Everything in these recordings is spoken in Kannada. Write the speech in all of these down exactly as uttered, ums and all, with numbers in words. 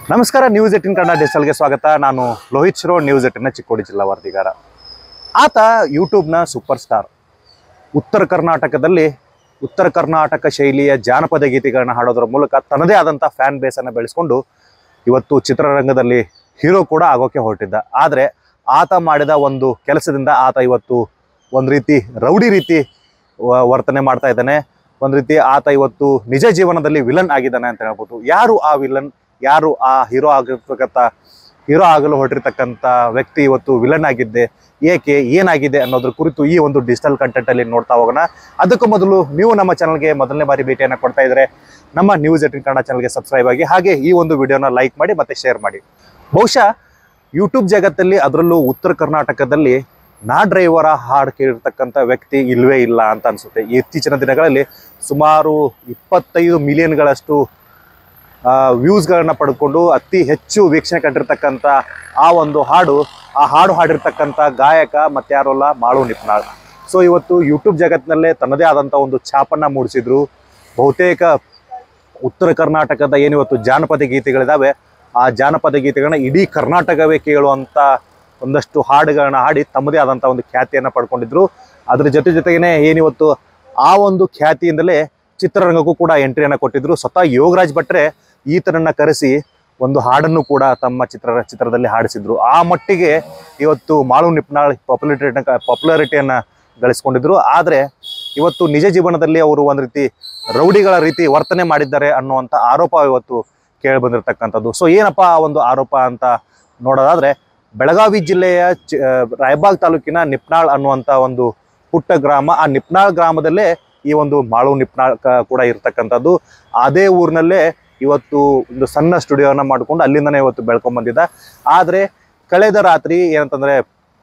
ನಮಸ್ಕಾರ, ನ್ಯೂಸ್ ಏಟೀನ್ ಕನ್ನಡ ಡಿಜಿಟಲ್ಗೆ ಸ್ವಾಗತ. ನಾನು ಲೋಹಿತ್ ಶಿರೋಡ್, ನ್ಯೂಸ್ ಏಟೀನ್ ಚಿಕ್ಕೋಡಿ ಜಿಲ್ಲಾ ವರದಿಗಾರ. ಆತ ಯೂಟ್ಯೂಬ್ನ ಸೂಪರ್ ಸ್ಟಾರ್. ಉತ್ತರ ಕರ್ನಾಟಕದಲ್ಲಿ ಉತ್ತರ ಕರ್ನಾಟಕ ಶೈಲಿಯ ಜಾನಪದ ಗೀತೆಗಳನ್ನ ಹಾಡೋದ್ರ ಮೂಲಕ ತನ್ನದೇ ಆದಂಥ ಫ್ಯಾನ್ ಬೇಸನ್ನು ಬೆಳೆಸ್ಕೊಂಡು ಇವತ್ತು ಚಿತ್ರರಂಗದಲ್ಲಿ ಹೀರೋ ಕೂಡ ಆಗೋಕ್ಕೆ ಹೊರಟಿದ್ದ. ಆದರೆ ಆತ ಮಾಡಿದ ಒಂದು ಕೆಲಸದಿಂದ ಆತ ಇವತ್ತು ಒಂದು ರೀತಿ ರೌಡಿ ರೀತಿ ವರ್ತನೆ ಮಾಡ್ತಾ ಇದ್ದಾನೆ. ಒಂದು ರೀತಿ ಆತ ಇವತ್ತು ನಿಜ ಜೀವನದಲ್ಲಿ ವಿಲನ್ ಆಗಿದ್ದಾನೆ ಅಂತ ಹೇಳ್ಬೋದು. ಯಾರು ಆ ವಿಲನ್, ಯಾರು ಆ ಹೀರೋ ಆಗಿರ್ತಕ್ಕಂಥ ಹೀರೋ ಆಗಲು ಹೊರಟಿರ್ತಕ್ಕಂಥ ವ್ಯಕ್ತಿ ಇವತ್ತು ವಿಲನ್ ಆಗಿದ್ದೆ, ಏಕೆ, ಏನಾಗಿದೆ ಅನ್ನೋದ್ರ ಕುರಿತು ಈ ಒಂದು ಡಿಜಿಟಲ್ ಕಂಟೆಂಟಲ್ಲಿ ನೋಡ್ತಾ ಹೋಗೋಣ. ಅದಕ್ಕೂ ಮೊದಲು ನೀವು ನಮ್ಮ ಚಾನಲ್ಗೆ ಮೊದಲನೇ ಬಾರಿ ಭೇಟಿಯನ್ನು ಕೊಡ್ತಾ ಇದ್ದರೆ ನಮ್ಮ ನ್ಯೂಸ್ ಏಟೀನ್ ಕನ್ನಡ ಚಾನಲ್ಗೆ ಸಬ್ಸ್ಕ್ರೈಬ್ ಆಗಿ, ಹಾಗೆ ಈ ಒಂದು ವಿಡಿಯೋನ ಲೈಕ್ ಮಾಡಿ ಮತ್ತು ಶೇರ್ ಮಾಡಿ. ಬಹುಶಃ ಯೂಟ್ಯೂಬ್ ಜಗತ್ತಲ್ಲಿ, ಅದರಲ್ಲೂ ಉತ್ತರ ಕರ್ನಾಟಕದಲ್ಲಿ ನಾ ಡ್ರೈವರ ಹಾಡು ಕೇಳಿರ್ತಕ್ಕಂಥ ವ್ಯಕ್ತಿ ಇಲ್ಲವೇ ಇಲ್ಲ ಅಂತ ಅನಿಸುತ್ತೆ. ಇತ್ತೀಚಿನ ದಿನಗಳಲ್ಲಿ ಸುಮಾರು ಇಪ್ಪತ್ತೈದು ಮಿಲಿಯನ್ಗಳಷ್ಟು ವ್ಯೂಸ್ಗಳನ್ನ ಪಡ್ಕೊಂಡು ಅತಿ ಹೆಚ್ಚು ವೀಕ್ಷಣೆ ಕಂಡಿರ್ತಕ್ಕಂಥ ಆ ಒಂದು ಹಾಡು, ಆ ಹಾಡು ಹಾಡಿರ್ತಕ್ಕಂಥ ಗಾಯಕ ಮತ್ತು ಯಾರಲ್ಲ, ಮಾಳು ನಿಪ್ನಾಳ್. ಸೊ ಇವತ್ತು ಯೂಟ್ಯೂಬ್ ಜಗತ್ತಿನಲ್ಲೇ ತನ್ನದೇ ಆದಂಥ ಒಂದು ಛಾಪನ್ನು ಮೂಡಿಸಿದ್ರು. ಬಹುತೇಕ ಉತ್ತರ ಕರ್ನಾಟಕದ ಏನಿವತ್ತು ಜಾನಪದ ಗೀತೆಗಳಿದ್ದಾವೆ, ಆ ಜಾನಪದ ಗೀತೆಗಳನ್ನ ಇಡೀ ಕರ್ನಾಟಕವೇ ಕೇಳುವಂಥ ಒಂದಷ್ಟು ಹಾಡುಗಳನ್ನ ಹಾಡಿ ತಮ್ಮದೇ ಆದಂಥ ಒಂದು ಖ್ಯಾತಿಯನ್ನು ಪಡ್ಕೊಂಡಿದ್ರು. ಅದ್ರ ಜೊತೆ ಜೊತೆಗೇ ಏನಿವತ್ತು ಆ ಒಂದು ಖ್ಯಾತಿಯಿಂದಲೇ ಚಿತ್ರರಂಗಕ್ಕೂ ಕೂಡ ಎಂಟ್ರಿಯನ್ನು ಕೊಟ್ಟಿದ್ರು. ಸ್ವತಃ ಯೋಗರಾಜ್ ಭಟ್ರೆ ಈತನನ್ನು ಕರೆಸಿ ಒಂದು ಹಾಡನ್ನು ಕೂಡ ತಮ್ಮ ಚಿತ್ರ ಚಿತ್ರದಲ್ಲಿ ಹಾಡಿಸಿದ್ರು. ಆ ಮಟ್ಟಿಗೆ ಇವತ್ತು ಮಾಳು ನಿಪ್ನಾಳ್ ಪಾಪ್ಯುಲಾರಿಟಿ ಪಾಪ್ಯುಲಾರಿಟಿಯನ್ನು ಗಳಿಸ್ಕೊಂಡಿದ್ರು. ಆದರೆ ಇವತ್ತು ನಿಜ ಜೀವನದಲ್ಲಿ ಅವರು ಒಂದು ರೀತಿ ರೌಡಿಗಳ ರೀತಿ ವರ್ತನೆ ಮಾಡಿದ್ದಾರೆ ಅನ್ನುವಂಥ ಆರೋಪ ಇವತ್ತು ಕೇಳಿ ಬಂದಿರತಕ್ಕಂಥದ್ದು. ಸೊ ಏನಪ್ಪ ಆ ಒಂದು ಆರೋಪ ಅಂತ ನೋಡೋದಾದರೆ, ಬೆಳಗಾವಿ ಜಿಲ್ಲೆಯ ಚ ರಾಯಬಾಗ್ ತಾಲೂಕಿನ ನಿಪ್ನಾಳ್ ಅನ್ನುವಂಥ ಒಂದು ಪುಟ್ಟ ಗ್ರಾಮ, ಆ ನಿಪ್ನಾಳ್ ಗ್ರಾಮದಲ್ಲೇ ಈ ಒಂದು ಮಾಳು ನಿಪ್ನಾಳ್ ಕೂಡ ಇರ್ತಕ್ಕಂಥದ್ದು. ಅದೇ ಊರಿನಲ್ಲೇ ಇವತ್ತು ಒಂದು ಸಣ್ಣ ಸ್ಟುಡಿಯೋನ ಮಾಡಿಕೊಂಡು ಅಲ್ಲಿಂದನೇ ಇವತ್ತು ಬೆಳ್ಕೊಂಬಂದಿದ್ದ. ಆದರೆ ಕಳೆದ ರಾತ್ರಿ ಏನಂತಂದರೆ,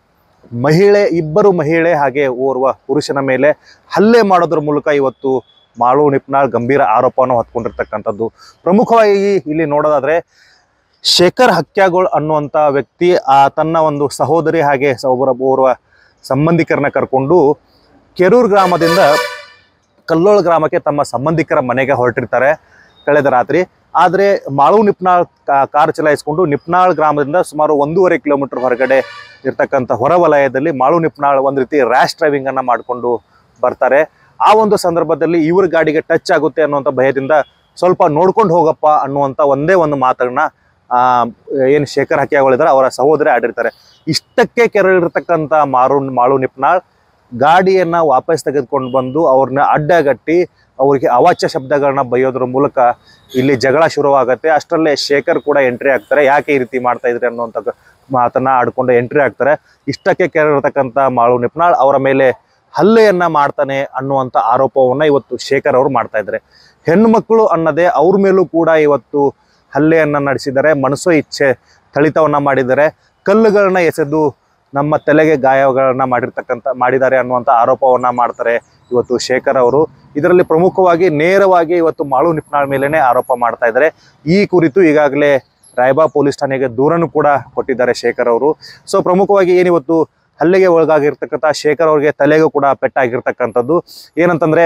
ಮಹಿಳೆ ಇಬ್ಬರು ಮಹಿಳೆ ಹಾಗೆ ಓರ್ವ ಪುರುಷನ ಮೇಲೆ ಹಲ್ಲೆ ಮಾಡೋದ್ರ ಮೂಲಕ ಇವತ್ತು ಮಾಳು ನಿಪ್ನಾಳ್ ಗಂಭೀರ ಆರೋಪವನ್ನು ಹೊತ್ಕೊಂಡಿರ್ತಕ್ಕಂಥದ್ದು. ಪ್ರಮುಖವಾಗಿ ಇಲ್ಲಿ ನೋಡೋದಾದರೆ, ಶೇಖರ್ ಹಕ್ಯಾಗೋಳ್ ಅನ್ನುವಂಥ ವ್ಯಕ್ತಿ ಆ ತನ್ನ ಒಂದು ಸಹೋದರಿ ಹಾಗೆ ಒಬ್ಬರ ಓರ್ವ ಸಂಬಂಧಿಕರನ್ನ ಕರ್ಕೊಂಡು ಕೆರೂರು ಗ್ರಾಮದಿಂದ ಕಲ್ಲೋಳ ಗ್ರಾಮಕ್ಕೆ ತಮ್ಮ ಸಂಬಂಧಿಕರ ಮನೆಗೆ ಹೊರಟಿರ್ತಾರೆ ಕಳೆದ ರಾತ್ರಿ. ಆದರೆ ಮಾಳು ನಿಪ್ನಾಳ್ ಕಾರ್ ಚಲಾಯಿಸ್ಕೊಂಡು ನಿಪ್ನಾಳ್ ಗ್ರಾಮದಿಂದ ಸುಮಾರು ಒಂದೂವರೆ ಕಿಲೋಮೀಟರ್ ಹೊರಗಡೆ ಇರ್ತಕ್ಕಂಥ ಹೊರವಲಯದಲ್ಲಿ ಮಾಳು ನಿಪ್ನಾಳ್ ಒಂದು ರೀತಿ ರ್ಯಾಶ್ ಡ್ರೈವಿಂಗನ್ನು ಮಾಡಿಕೊಂಡು ಬರ್ತಾರೆ. ಆ ಒಂದು ಸಂದರ್ಭದಲ್ಲಿ ಇವ್ರ ಗಾಡಿಗೆ ಟಚ್ ಆಗುತ್ತೆ ಅನ್ನುವಂಥ ಭಯದಿಂದ ಸ್ವಲ್ಪ ನೋಡ್ಕೊಂಡು ಹೋಗಪ್ಪ ಅನ್ನುವಂಥ ಒಂದೇ ಒಂದು ಮಾತನ್ನ ಏನು ಶೇಖರ್ ಹಕ್ಯಾಗೋಳಿದ್ದಾರೆ ಅವರ ಸಹೋದರಿ ಆಡಿರ್ತಾರೆ. ಇಷ್ಟಕ್ಕೆ ಕೆರಳಿರ್ತಕ್ಕಂಥ ಮಾರು ಮಾಳು ನಿಪ್ನಾಳ್ ಗಾಡಿಯನ್ನು ವಾಪಸ್ ತೆಗೆದುಕೊಂಡು ಬಂದು ಅವ್ರನ್ನ ಅಡ್ಡಗಟ್ಟಿ ಅವರಿಗೆ ಅವಾಚ್ಯ ಶಬ್ದಗಳನ್ನ ಬೈಯೋದ್ರ ಮೂಲಕ ಇಲ್ಲಿ ಜಗಳ ಶುರುವಾಗುತ್ತೆ. ಅಷ್ಟರಲ್ಲೇ ಶೇಖರ್ ಕೂಡ ಎಂಟ್ರಿ ಆಗ್ತಾರೆ. ಯಾಕೆ ಈ ರೀತಿ ಮಾಡ್ತಾ ಇದ್ರಿ ಅನ್ನುವಂಥ ಮಾತನ್ನ ಆಡ್ಕೊಂಡು ಎಂಟ್ರಿ ಆಗ್ತಾರೆ. ಇಷ್ಟಕ್ಕೆ ಕೆರಳಿರ್ತಕ್ಕಂಥ ಮಾಳು ನಿಪ್ನಾಳ್ ಅವರ ಮೇಲೆ ಹಲ್ಲೆಯನ್ನ ಮಾಡ್ತಾನೆ ಅನ್ನುವಂಥ ಆರೋಪವನ್ನು ಇವತ್ತು ಶೇಖರ್ ಅವರು ಮಾಡ್ತಾ ಇದ್ದಾರೆ. ಹೆಣ್ಣು ಮಕ್ಕಳು ಅನ್ನದೇ ಅವ್ರ ಮೇಲೂ ಕೂಡ ಇವತ್ತು ಹಲ್ಲೆಯನ್ನು ನಡೆಸಿದ್ದಾರೆ. ಮನಸ್ಸೋ ಇಚ್ಛೆ ಥಳಿತವನ್ನು ಮಾಡಿದ್ದಾರೆ. ಕಲ್ಲುಗಳನ್ನ ಎಸೆದು ನಮ್ಮ ತಲೆಗೆ ಗಾಯಗಳನ್ನ ಮಾಡಿರ್ತಕ್ಕಂಥ ಮಾಡಿದ್ದಾರೆ ಅನ್ನುವಂಥ ಆರೋಪವನ್ನು ಮಾಡ್ತಾರೆ ಇವತ್ತು ಶೇಖರ್ ಅವರು. ಇದರಲ್ಲಿ ಪ್ರಮುಖವಾಗಿ ನೇರವಾಗಿ ಇವತ್ತು ಮಾಳು ನಿಪ್ನಾಳ್ ಮೇಲೇ ಆರೋಪ ಮಾಡ್ತಾ ಇದ್ದಾರೆ. ಈ ಕುರಿತು ಈಗಾಗಲೇ ರಾಯಬಾಗ್ ಪೊಲೀಸ್ ಠಾಣೆಗೆ ದೂರನ್ನು ಕೂಡ ಕೊಟ್ಟಿದ್ದಾರೆ ಶೇಖರ್ ಅವರು. ಸೊ ಪ್ರಮುಖವಾಗಿ ಏನಿವತ್ತು ಹಲ್ಲೆಗೆ ಒಳಗಾಗಿರ್ತಕ್ಕಂಥ ಶೇಖರ್ ಅವ್ರಿಗೆ ತಲೆಗೂ ಕೂಡ ಪೆಟ್ಟಾಗಿರ್ತಕ್ಕಂಥದ್ದು. ಏನಂತಂದರೆ,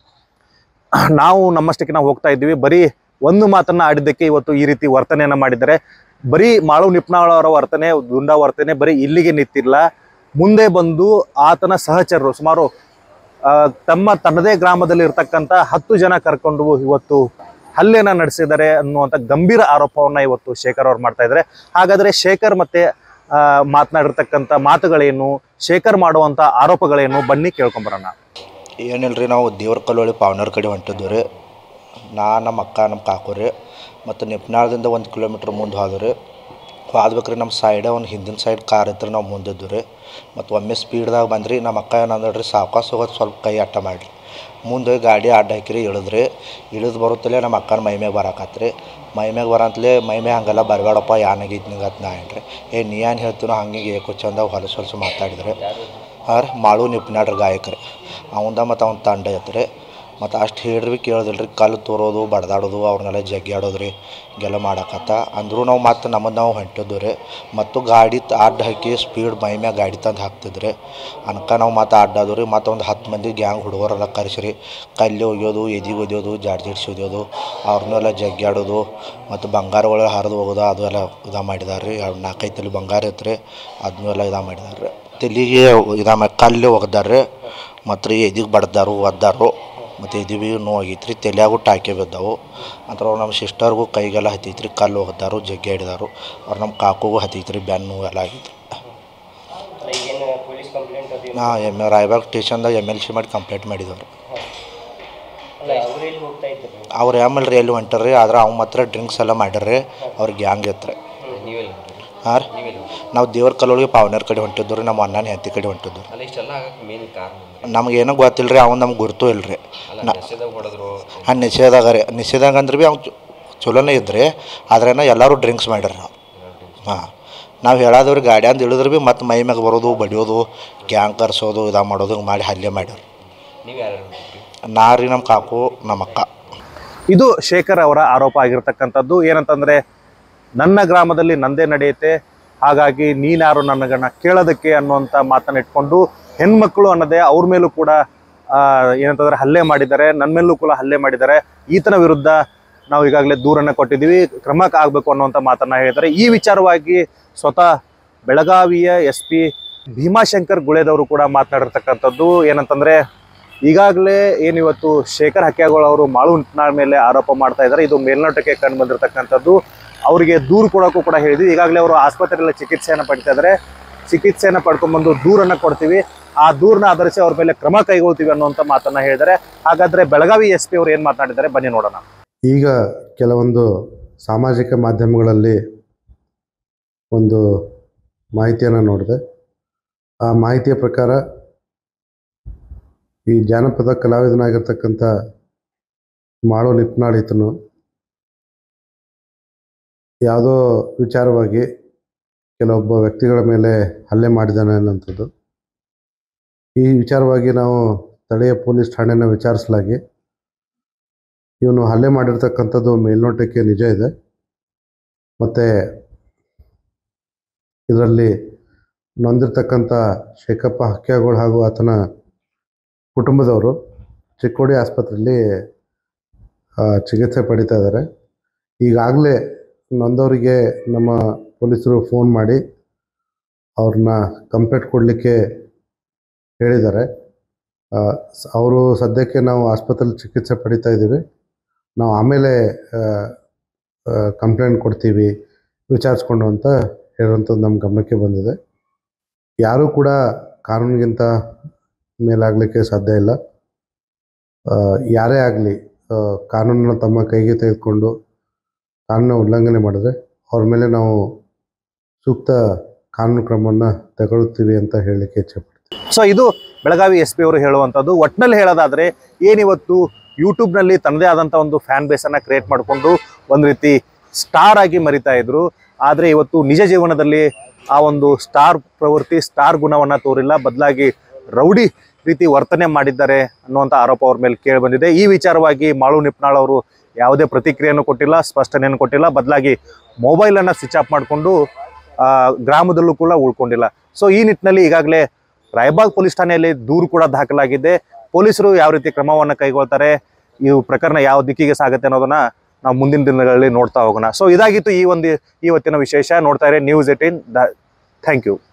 ನಾವು ನಮ್ಮಷ್ಟಕ್ಕೆ ನಾವು ಹೋಗ್ತಾ ಇದ್ದೀವಿ, ಬರೀ ಒಂದು ಮಾತನ್ನ ಆಡಿದ್ದಕ್ಕೆ ಇವತ್ತು ಈ ರೀತಿ ವರ್ತನೆಯನ್ನು ಮಾಡಿದ್ದಾರೆ. ಬರೀ ಮಾಳು ನಿಪ್ನಾಳ್ ಅವರ ವರ್ತನೆ, ದುಂಡಾ ವರ್ತನೆ ಬರೀ ಇಲ್ಲಿಗೆ ನಿಂತಿಲ್ಲ. ಮುಂದೆ ಬಂದು ಆತನ ಸಹಚರರು ಸುಮಾರು ತಮ್ಮ ತನ್ನದೇ ಗ್ರಾಮದಲ್ಲಿ ಇರ್ತಕ್ಕಂಥ ಹತ್ತು ಜನ ಕರ್ಕೊಂಡು ಇವತ್ತು ಹಲ್ಲೆನ ನಡೆಸಿದ್ದಾರೆ ಅನ್ನುವಂಥ ಗಂಭೀರ ಆರೋಪವನ್ನು ಇವತ್ತು ಶೇಖರ್ ಅವ್ರು ಮಾಡ್ತಾ ಇದ್ದಾರೆ. ಹಾಗಾದರೆ ಶೇಖರ್ ಮತ್ತೆ ಮಾತನಾಡಿರ್ತಕ್ಕಂಥ ಮಾತುಗಳೇನು, ಶೇಖರ್ ಮಾಡುವಂಥ ಆರೋಪಗಳೇನು, ಬನ್ನಿ ಕೇಳ್ಕೊಂಬರೋಣ. ಏನಿಲ್ರಿ, ನಾವು ದೇವ್ರ ಕಲ್ಲೋಳಿ ಪಾವನವ್ರ ಕಡೆ ಹೊಂಟಿದ್ವಿ ರೀ. ನಾ ನಮ್ಮ ಅಕ್ಕ ನಮ್ಮ ಕಾಕೋರಿ ಮತ್ತು ನಿಪ್ನಾಳದಿಂದ ಒಂದು ಕಿಲೋಮೀಟ್ರ್ ಮುಂದೆ ಹೋದ್ರಿ. ಹೋದ್ಬೇಕ್ರಿ, ನಮ್ಮ ಸೈಡ ಒಂದು ಹಿಂದಿನ ಸೈಡ್ ಕಾರ್ ಇತ್ತು, ನಾವು ಮುಂದಿದ್ದು ರೀ. ಮತ್ತು ಒಮ್ಮೆ ಸ್ಪೀಡ್ದಾಗ ಬಂದ್ರಿ. ನಮ್ಮ ಅಕ್ಕ ಏನಂದ್ರಿ, ಸಾವ್ಕಾಸ ಹೋಗೋದು, ಸ್ವಲ್ಪ ಕೈ ಅಟ್ಟ ಮಾಡಿರಿ. ಮುಂದೆ ಗಾಡಿ ಅಡ್ಡ ಹಾಕಿರಿ, ಇಳಿದ್ರಿ. ಇಳಿದು ಬರುತ್ತಲೇ ನಮ್ಮ ಅಕ್ಕನ ಮೈಮ್ಯಾಗ ಬರಾಕತ್ರಿ. ಮೈಮ್ಯಾಗ ಬರಂತಲೇ ಮೈಮ್ಯಾಗ ಹಂಗೆಲ್ಲ ಬರಬೇಡಪ್ಪ, ಯಾನಾಗಿದ್ದು ನಿಂಗತ್ ನಾ ಏನ್ರಿ, ಏ ನೀ ಏನು ಹೇಳ್ತೀನೋ ಹಂಗೆ ಏಕೋ ಚಂದಾಗ ಹೊಲಸು ಹೊಲಸು ಮಾತಾಡಿದ್ರೆ. ಆದ್ರೆ ಮಾಳು ನಿಪ್ನಾಳ್ರಿ ಗಾಯಕರಿ ಅವಂದ ಮತ್ತು ಅವ್ನ ತಂಡ ಐತ್ರಿ. ಮತ್ತು ಅಷ್ಟು ಹೇಳ್ರಿ ಕೇಳೋದಿಲ್ಲ ರೀ, ಕಲ್ಲು ತೋರೋದು ಬಡ್ದಾಡೋದು ಅವ್ರನ್ನೆಲ್ಲ ಜಗ್ಗಿ ಆಡೋದು ರೀ ಹಿಂಗೆಲ್ಲ ಮಾಡಕತ್ತ ಅಂದರೂ ನಾವು ಮತ್ತು ನಮ್ಮದು ನಾವು ಹೊಂಟಿದ್ದು ರೀ. ಮತ್ತು ಗಾಡಿ ಅಡ್ಡ ಹಾಕಿ ಸ್ಪೀಡ್ ಮೈ ಮ್ಯಾಗ ಗಾಡಿ ತಂದು ಹಾಕ್ತಿದ್ರಿ ಅನ್ಕ ನಾವು ಮತ್ತು ಅಡ್ಡಾದು ರೀ. ಮತ್ತು ಒಂದು ಹತ್ತು ಮಂದಿ ಗ್ಯಾಂಗ್ ಹುಡುಗರೆಲ್ಲ ಕರೆಸಿರಿ, ಕಲ್ಲು ಒಗ್ಯೋದು, ಎದಿಗೆ ಒದ್ಯೋದು, ಜಾಡ್ ಜಿಡ್ಸಿ ಒದ್ಯೋದು, ಅವ್ರನ್ನೆಲ್ಲ ಜಗ್ಗಿ ಆಡೋದು. ಮತ್ತು ಬಂಗಾರ ಒಳಗೆ ಹರಿದು ಹೋಗೋದು ಅದು ಎಲ್ಲ ಇದು ಮಾಡಿದಾರೆ ರೀ. ಎರಡು ನಾಲ್ಕೈದು ತಲೆ ಬಂಗಾರ ಇತ್ತು ಅದನ್ನೂ ಎಲ್ಲ ಇದು ಮಾಡಿದಾರೆ ರೀ. ತಲೆಗೆ ಇದು ಮಾಡಿ ಕಲ್ಲು ಒಗ್ದಾರೆ ಮತ್ತು ರೀ ಎದಿಗೆ ಬಡ್ದಾರು ಒದ್ದಾರು ಮತ್ತು ಎದಿ ಭೀ ನೋವಾಗಿತ್ತು ರೀ. ತಲೆಯಾಗೂ ಟಾಕಿ ಬಿದ್ದವು. ಅಂದ್ರೆ ಅವ್ರು ನಮ್ಮ ಸಿಸ್ಟರ್ಗೂ ಕೈಗೆಲ್ಲ ಹತ್ತೈತ್ರಿ, ಕಲ್ಲು ಒಗ್ದಾರು, ಜಗ್ಗಿ ಹಿಡಿದಾರು. ಅವ್ರು ನಮ್ಮ ಕಾಕುಗೂ ಹತ್ತೈತ್ರಿ, ಬೆನ್ನು ಎಲ್ಲ ಆಗಿತ್ತು. ಹಾಂ ಎಮ್ ಎ ರಾಯಬಾಗ್ ಸ್ಟೇಷನ್ದಾಗ ಎಮ್ ಎಲ್ ಸಿ ಮಾಡಿ ಕಂಪ್ಲೇಂಟ್ ಮಾಡಿದವ್ರು. ಅವ್ರು ಆಮೇಲೆ ರೀ ಎಲ್ಲಿ ಹೊಂಟಾರ್ರಿ, ಆದ್ರೆ ಅವ್ನು ಮಾತ್ರ ಡ್ರಿಂಕ್ಸ್ ಎಲ್ಲ ಮಾಡ್ಯಾರ್ರಿ. ಅವ್ರಿಗೆ ಗ್ಯಾಂಗ್ ಇತ್ತು. ಹಾಂ ರೀ, ನಾವು ದೇವ್ರ ಕಲ್ಲೊಳಗೆ ಪಾವನರ್ ಕಡೆ ಹೊಂಟಿದ್ದು ರೀ, ನಮ್ಮ ಅಣ್ಣನ ಹೆಂಡತಿ ಕಡೆ ಹೊಂಟಿದ್ದು. ನಮ್ಗೇನೋ ಗೊತ್ತಿಲ್ಲ ರೀ, ಅವ್ನು ನಮ್ಗೆ ಗುರುತು ಇಲ್ಲ ರೀ. ಹಾಂ ನಿಷೇಧಾಗ ರೀ, ನಿಷೇಧಾಗ ಅಂದ್ರೆ ಭೀ ಅವ್ನು ಚಲೋನೇ ಇದ್ರಿ, ಆದ್ರೇನೋ ಎಲ್ಲರೂ ಡ್ರಿಂಕ್ಸ್ ಮಾಡ್ಯಾರ. ಹಾಂ ನಾವು ಹೇಳೋದವ್ರಿ ಗಾಡಿ ಅಂತ ಇಳಿದ್ರೆ ಭೀ ಮತ್ತು ಮೈ ಮ್ಯಾಗ ಬರೋದು, ಬಡಿಯೋದು, ಗ್ಯಾಂಗ್ ಕರ್ಸೋದು, ಇದು ಮಾಡೋದು ಮಾಡಿ ಹಲ್ಲೆ ಮಾಡ್ಯಾರ. ನಾ ರೀ, ನಮ್ಮ ಕಾಕು, ನಮ್ಮ ಅಕ್ಕ. ಇದು ಶೇಖರ್ ಅವರ ಆರೋಪ ಆಗಿರ್ತಕ್ಕಂಥದ್ದು. ಏನಂತಂದರೆ ನನ್ನ ಗ್ರಾಮದಲ್ಲಿ ನಂದೇ ನಡೆಯುತ್ತೆ, ಹಾಗಾಗಿ ನೀನ್ಯಾರು ನನಗನ್ನ ಕೇಳೋದಕ್ಕೆ ಅನ್ನುವಂಥ ಮಾತನ್ನು ಇಟ್ಕೊಂಡು ಹೆಣ್ಮಕ್ಳು ಅನ್ನೋದೇ ಅವ್ರ ಮೇಲೂ ಕೂಡ ಏನಂತಂದರೆ ಹಲ್ಲೆ ಮಾಡಿದ್ದಾರೆ, ನನ್ನ ಮೇಲೂ ಕೂಡ ಹಲ್ಲೆ ಮಾಡಿದ್ದಾರೆ. ಈತನ ವಿರುದ್ಧ ನಾವು ಈಗಾಗಲೇ ದೂರನ್ನು ಕೊಟ್ಟಿದ್ದೀವಿ, ಕ್ರಮಕ್ಕೆ ಆಗಬೇಕು ಅನ್ನುವಂಥ ಮಾತನ್ನು ಹೇಳಿದ್ದಾರೆ. ಈ ವಿಚಾರವಾಗಿ ಸ್ವತಃ ಬೆಳಗಾವಿಯ ಎಸ್ ಪಿ ಭೀಮಾಶಂಕರ್ ಗುಳೇದವರು ಕೂಡ ಮಾತನಾಡಿರ್ತಕ್ಕಂಥದ್ದು. ಏನಂತಂದರೆ ಈಗಾಗಲೇ ಏನಿವತ್ತು ಶೇಖರ್ ಹಕ್ಯಾಗೋಳ ಅವರು ಮಾಳು ನಿಪ್ನಾಳ್ ಮೇಲೆ ಆರೋಪ ಮಾಡ್ತಾ ಇದ್ದಾರೆ. ಇದು ಮೇಲ್ನೋಟಕ್ಕೆ ಕಂಡು ಬಂದಿರತಕ್ಕಂಥದ್ದು. ಅವರಿಗೆ ದೂರು ಕೊಡೋಕ್ಕೂ ಕೂಡ ಹೇಳಿದ್ವಿ. ಈಗಾಗಲೇ ಅವರು ಆಸ್ಪತ್ರೆಯಲ್ಲಿ ಚಿಕಿತ್ಸೆಯನ್ನು ಪಡಿತಾ ಇದ್ದಾರೆ. ಚಿಕಿತ್ಸೆಯನ್ನು ಪಡ್ಕೊಂಡ್ಬಂದು ದೂರನ್ನು ಕೊಡ್ತೀವಿ, ಆ ದೂರನ್ನ ಆಧರಿಸಿ ಅವ್ರ ಮೇಲೆ ಕ್ರಮ ಕೈಗೊಳ್ತೀವಿ ಅನ್ನುವಂಥ ಮಾತನ್ನು ಹೇಳಿದ್ದಾರೆ. ಹಾಗಾದರೆ ಬೆಳಗಾವಿ ಎಸ್ ಪಿ ಅವರು ಏನು ಮಾತನಾಡಿದ್ದಾರೆ ಬನ್ನಿ ನೋಡೋಣ. ಈಗ ಕೆಲವೊಂದು ಸಾಮಾಜಿಕ ಮಾಧ್ಯಮಗಳಲ್ಲಿ ಒಂದು ಮಾಹಿತಿಯನ್ನು ನೋಡಿದೆ. ಆ ಮಾಹಿತಿಯ ಪ್ರಕಾರ ಈ ಜಾನಪದ ಕಲಾವಿದನಾಗಿರ್ತಕ್ಕಂಥ ಮಾಳು ನಿಪ್ನಾಳ್ ಈತನು ಯಾವುದೋ ವಿಚಾರವಾಗಿ ಕೆಲವೊಬ್ಬ ವ್ಯಕ್ತಿಗಳ ಮೇಲೆ ಹಲ್ಲೆ ಮಾಡಿದ್ದಾನೆ ಅನ್ನೋಂಥದ್ದು. ಈ ವಿಚಾರವಾಗಿ ನಾವು ಸ್ಥಳೀಯ ಪೊಲೀಸ್ ಠಾಣೆಯನ್ನು ವಿಚಾರಿಸಲಾಗಿ ಇವನು ಹಲ್ಲೆ ಮಾಡಿರ್ತಕ್ಕಂಥದ್ದು ಮೇಲ್ನೋಟಕ್ಕೆ ನಿಜ ಇದೆ. ಮತ್ತು ಇದರಲ್ಲಿ ನೊಂದಿರ್ತಕ್ಕಂಥ ಶೇಖಪ್ಪ ಹಕ್ಯಾಗೋಳ ಹಾಗೂ ಆತನ ಕುಟುಂಬದವರು ಚಿಕ್ಕೋಡಿ ಆಸ್ಪತ್ರೆಯಲ್ಲಿ ಚಿಕಿತ್ಸೆ ಪಡಿತಾ ಇದ್ದಾರೆ. ಈಗಾಗಲೇ ನೊಂದವರಿಗೆ ನಮ್ಮ ಪೊಲೀಸರು ಫೋನ್ ಮಾಡಿ ಅವ್ರನ್ನ ಕಂಪ್ಲೇಂಟ್ ಕೊಡಲಿಕ್ಕೆ ಹೇಳಿದ್ದಾರೆ. ಅವರು ಸದ್ಯಕ್ಕೆ ನಾವು ಆಸ್ಪತ್ರೆಯಲ್ಲಿ ಚಿಕಿತ್ಸೆ ಪಡಿತಾ ಇದ್ದೀವಿ, ನಾವು ಆಮೇಲೆ ಕಂಪ್ಲೇಂಟ್ ಕೊಡ್ತೀವಿ ವಿಚಾರಿಸ್ಕೊಂಡು ಅಂತ ಹೇಳುವಂಥದ್ದು ನಮ್ಮ ಗಮನಕ್ಕೆ ಬಂದಿದೆ. ಯಾರೂ ಕೂಡ ಕಾನೂನಿಗಿಂತ ಮೇಲಾಗಲಿಕ್ಕೆ ಸಾಧ್ಯ ಇಲ್ಲ. ಯಾರೇ ಆಗಲಿ ಕಾನೂನನ್ನು ತಮ್ಮ ಕೈಗೆ ತೆಗೆದುಕೊಂಡು ಕಾನೂನು ಉಲ್ಲಂಘನೆ ಮಾಡಿದ್ರೆ ಅವ್ರ ಮೇಲೆ ನಾವು ಸೂಕ್ತ ಕಾನೂನು ಕ್ರಮವನ್ನು ತಗೊಳ್ತೀವಿ ಅಂತ ಹೇಳಲಿಕ್ಕೆ ಇಚ್ಛೆಪಡ್ತೀವಿ. ಸೊ ಇದು ಬೆಳಗಾವಿ ಎಸ್ ಪಿ ಅವರು ಹೇಳುವಂಥದ್ದು. ಒಟ್ಟಿನಲ್ಲಿ ಹೇಳೋದಾದರೆ ಏನಿವತ್ತು ಯೂಟ್ಯೂಬ್ನಲ್ಲಿ ತನ್ನದೇ ಆದಂಥ ಒಂದು ಫ್ಯಾನ್ ಬೇಸನ್ನು ಕ್ರಿಯೇಟ್ ಮಾಡಿಕೊಂಡು ಒಂದು ರೀತಿ ಸ್ಟಾರ್ ಆಗಿ ಮರಿತಾ ಇದ್ರು. ಆದರೆ ಇವತ್ತು ನಿಜ ಜೀವನದಲ್ಲಿ ಆ ಒಂದು ಸ್ಟಾರ್ ಪ್ರವೃತ್ತಿ, ಸ್ಟಾರ್ ಗುಣವನ್ನು ತೋರಿಲ್ಲ, ಬದಲಾಗಿ ರೌಡಿ ರೀತಿ ವರ್ತನೆ ಮಾಡಿದ್ದಾರೆ ಅನ್ನುವಂಥ ಆರೋಪ ಅವ್ರ ಮೇಲೆ ಕೇಳಿ ಬಂದಿದೆ. ಈ ವಿಚಾರವಾಗಿ ಮಾಳು ನಿಪ್ನಾಳ್ ಅವರು ಯಾವುದೇ ಪ್ರತಿಕ್ರಿಯೆಯನ್ನು ಕೊಟ್ಟಿಲ್ಲ, ಸ್ಪಷ್ಟನೆಯನ್ನು ಕೊಟ್ಟಿಲ್ಲ, ಬದಲಾಗಿ ಮೊಬೈಲನ್ನು ಸ್ವಿಚ್ ಆಫ್ ಮಾಡಿಕೊಂಡು ಗ್ರಾಮದಲ್ಲೂ ಕೂಡ ಉಳ್ಕೊಂಡಿಲ್ಲ. ಸೊ ಈ ನಿಟ್ಟಿನಲ್ಲಿ ಈಗಾಗಲೇ ರಾಯಬಾಗ್ ಪೊಲೀಸ್ ಠಾಣೆಯಲ್ಲಿ ದೂರು ಕೂಡ ದಾಖಲಾಗಿದೆ. ಪೊಲೀಸರು ಯಾವ ರೀತಿ ಕ್ರಮವನ್ನು ಕೈಗೊಳ್ತಾರೆ, ಈ ಪ್ರಕರಣ ಯಾವ ದಿಕ್ಕಿಗೆ ಸಾಗುತ್ತೆ ಅನ್ನೋದನ್ನ ನಾವು ಮುಂದಿನ ದಿನಗಳಲ್ಲಿ ನೋಡ್ತಾ ಹೋಗೋಣ. ಸೊ ಇದಾಗಿತ್ತು ಈ ಒಂದು ಇವತ್ತಿನ ವಿಶೇಷ. ನೋಡ್ತಾ ಇರಿ ನ್ಯೂಸ್ ಏಟೀನ್. Thank you.